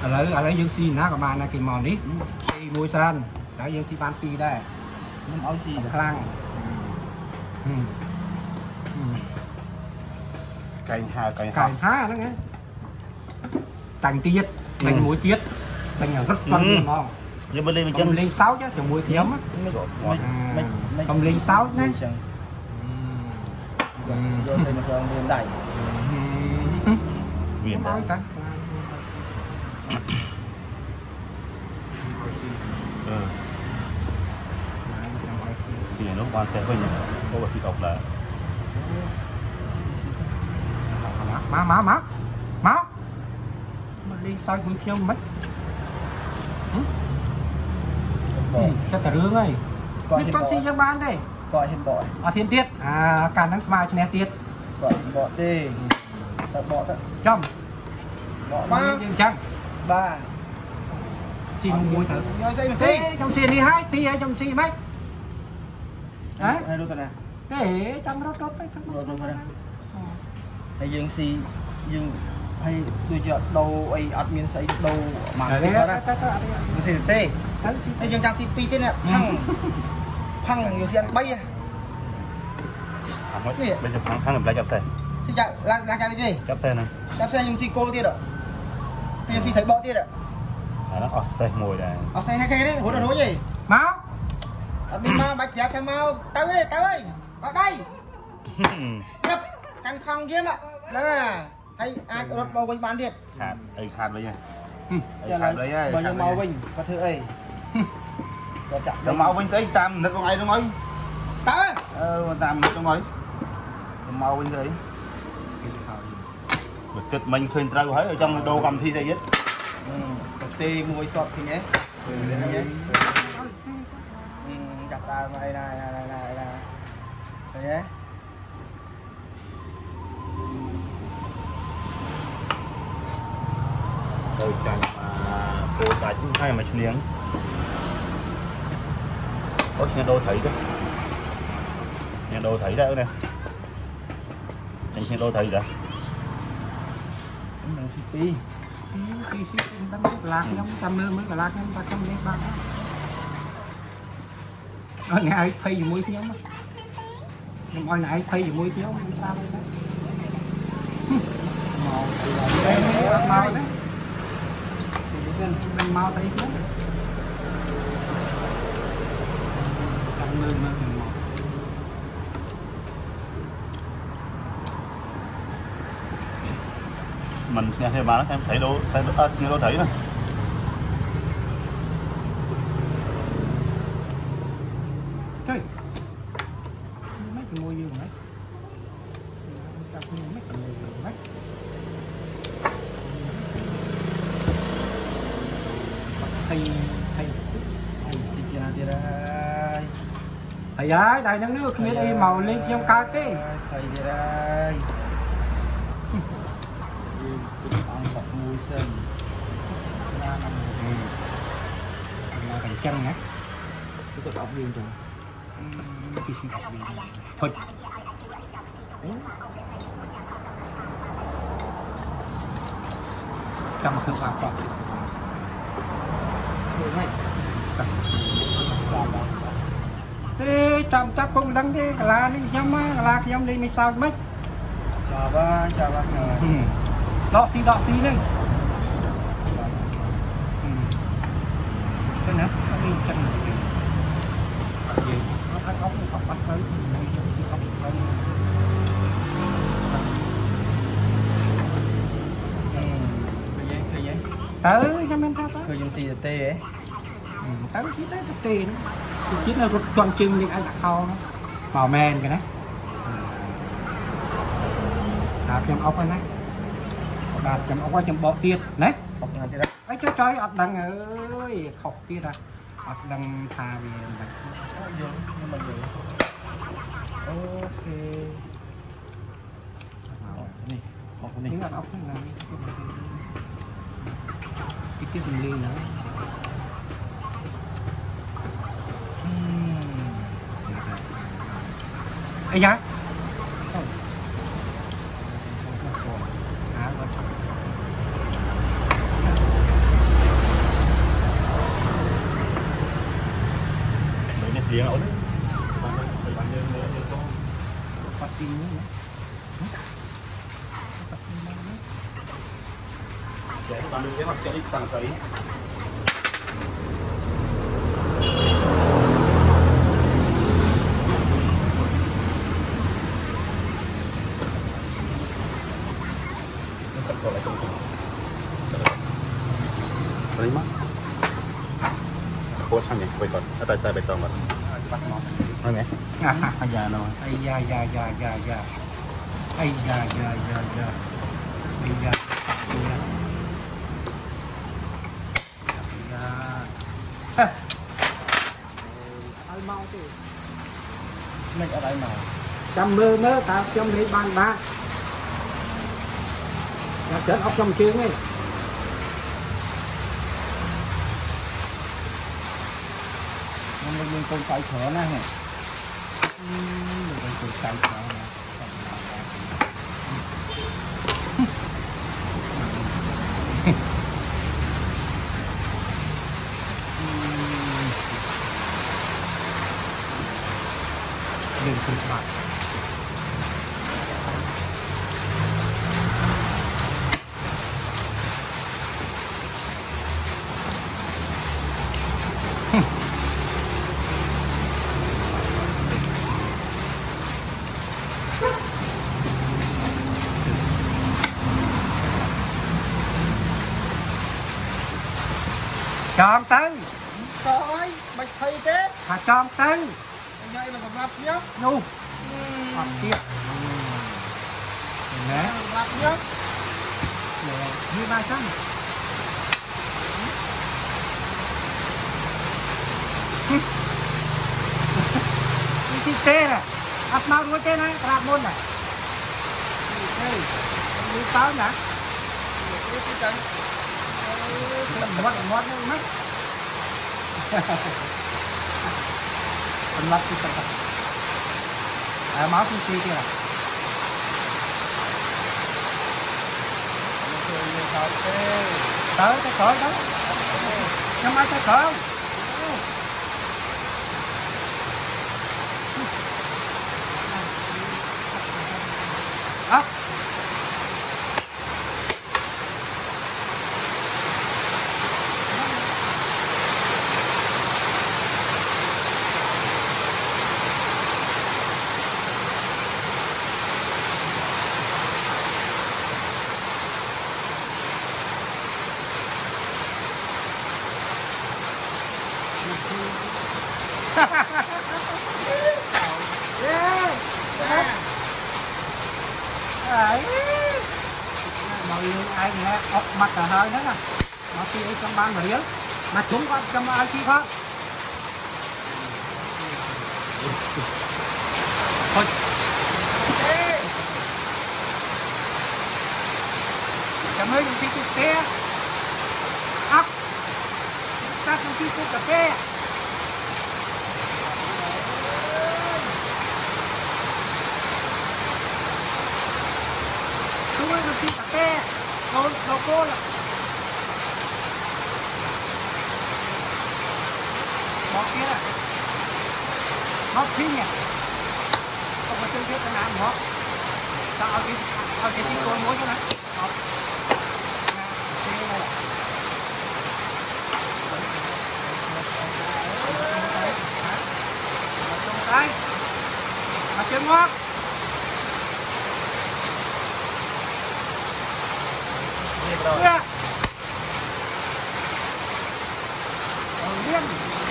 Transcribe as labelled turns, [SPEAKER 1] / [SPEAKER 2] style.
[SPEAKER 1] อะไรยังซีนะกับมานะกินมอนนี้ซีมวยซันแล้วยังซีบานปีได้มันเอาซีคลั่ง
[SPEAKER 2] ไก่ห้า
[SPEAKER 1] นั่นไงแต่งเตี้ยแต่งมวยเตี้ยแต่งอย่างrất phânมอง
[SPEAKER 2] nhưng mà lên mình
[SPEAKER 1] chân lên 6 chứ chẳng mùi thiếm á không lên 6 nhé
[SPEAKER 3] vô xây một trường liền đẩy
[SPEAKER 2] viền đó xì nó quan xe với nhau có một xì độc là
[SPEAKER 1] má mà lên 6 mùi thiếm mất cho cả rương ơi biết con gì cho bán đây
[SPEAKER 3] gọi hiện gọi
[SPEAKER 1] thiên tiết cả năng smile cho nè tiết
[SPEAKER 3] gọi bỏ tê bỏ
[SPEAKER 1] trong
[SPEAKER 3] bỏ ba
[SPEAKER 1] chăng
[SPEAKER 3] ba
[SPEAKER 1] xin mùi thử trong xin đi hai tí hay trong xin mấy đấy
[SPEAKER 3] hai đôi này
[SPEAKER 1] để trong đó
[SPEAKER 3] hay dương si dương hay tôi chọn đầu ấy admin xây đầu mà cái đó đó mình xin tê hay dương trang cp thế này phăng nhiều xe bay
[SPEAKER 2] bây giờ phăng làm lại chập xe
[SPEAKER 3] xin chào là cái gì
[SPEAKER 2] chập xe này
[SPEAKER 3] chập xe dùng xi cô tiết ạ dùng xi thấy bọ tiết ạ
[SPEAKER 2] nó xe mùi này
[SPEAKER 3] xe hai cái đấy hỗn hợp gì
[SPEAKER 1] máu
[SPEAKER 3] admin mau bạch dẹp thêm mau tới đây ở đây nhập căn không kiếm ạ đó là hay ai có màu vinh bán thiệt
[SPEAKER 2] khát vậy nha
[SPEAKER 3] bao nhiêu màu vinh có thứ ấy có chặt
[SPEAKER 2] đâu màu vinh sẽ tam nó con ai nó nói
[SPEAKER 3] tới
[SPEAKER 2] tam nó nói màu vinh đấy chụp mình khuyên trâu hết ở trong đồ cầm thi đây hết
[SPEAKER 3] tê mùi sọt thì nhé gặp ta này này nhé
[SPEAKER 2] rồi chẳng cô ta chúng hai mà chừng liếng có nhà đô thấy đấy nhà đô thấy đấy nè nhà đô thấy đấy
[SPEAKER 1] xí tâm lạc nhóm trăm nơ mới cả lạc nhóm 300 lên 3 đó ngày ai thay gì mũi nhóm nhưng mọi ngày thay gì mũi nhóm sao màu đấy mình mau thấy chứ trăm nơ mơ
[SPEAKER 2] mình nghe theo bà nó em thấy đâu xem như đâu thấy nè
[SPEAKER 1] chơi mấy cái môi dương đấy mấy cái môi dương đấy thầy ơi đại năng nước không biết đi màu lên trong cao thế
[SPEAKER 3] thầy đi đây ăn bọc mùi sơn
[SPEAKER 1] là thành chân nhé tôi đọc riêng rồi thì xin đọc riêng thôi trong một thương pháp còn thế chạm chắc cũng đăng thế là đi nhóm là khi nhóm đi mới sao mấy
[SPEAKER 3] chào ba
[SPEAKER 1] đọ xí lên cái nữa đi chân gì nó ăn ốc nó bắt tới tới cho mình sao tới
[SPEAKER 3] khơi dùng xì tê ấy
[SPEAKER 1] tới xí tới tiền chính là toàn trưng những anh đặt kho màu men cái đấy chấm ốc này đạt chấm ốc qua chấm bọ tiết đấy ấy cho chơi ập đằng ơi học tiết à ập đằng thà về
[SPEAKER 3] nhưng mà ok này học này
[SPEAKER 1] tiếng ốc là cái tiết mình lên nữa ấy nhá
[SPEAKER 2] tiếng ổn đấy bạn đừng cho
[SPEAKER 1] phát sinh nữa
[SPEAKER 2] để bạn đừng cái mặt chạy sẵn sấy đấy mắtโคตรช่างเนี่ยไปก่อนถ้าตายไปตองก่อนได้ไหมขยาหน่อย
[SPEAKER 1] ไอ้ยายาไอ้ยายาไอ้ยาเอาเมาสิ
[SPEAKER 3] mình ở đây mà
[SPEAKER 1] จำมือเมื่อตาจำเลยบานบ้าจะเจิดออกจำเชียงไง
[SPEAKER 3] mình còn phải chở này
[SPEAKER 1] เป็นคนใจเขานะเรื่องคือขาดจอมตึง
[SPEAKER 3] rồi bạch thầy thế
[SPEAKER 1] ถ้าจอมตึง
[SPEAKER 3] anh đây là gặp nhá
[SPEAKER 1] นู่ออกเทียบเห็นไหม
[SPEAKER 3] gặp nhá
[SPEAKER 1] เดี๋ยวมีมาจังมีที่เต้น่ะอัดมาดูเต้นะกราบมนน่ะเฮ้ยดูเต้าน่ะ
[SPEAKER 3] đi đi chơi
[SPEAKER 1] มดนึงไหมเป็นรับที่ตัดมาที่สี่ที่ละ
[SPEAKER 3] sao thế
[SPEAKER 1] tới cái khỏi đó nhưng mà cái khỏi đó đấy mọi ai nghe ốc mặt là hơi đó nè mà khi ấy trong ban người mà chúng có trong ai chi không thôi cảm ơn những chiếc xe ốc các những chiếc cà phê chúng tôi được cà phê đồ cô là bỏ kia là mất phim nhỉ không có chơi cái nào mất saoเอาcáiที่โกนม้วนใช่ไหมเอาđây mà chân ngon
[SPEAKER 3] rồi
[SPEAKER 1] liên